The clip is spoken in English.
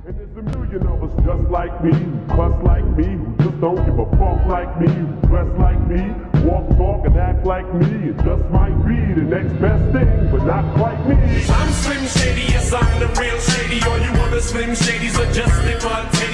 And there's a million of us just like me, who cuss like me, who just don't give a fuck like me, who dress like me, walk, talk, and act like me. It just might be the next best thing, but not quite me. I'm Slim Shady, yes I'm the real Shady. All you other Slim Shadys are just imitators.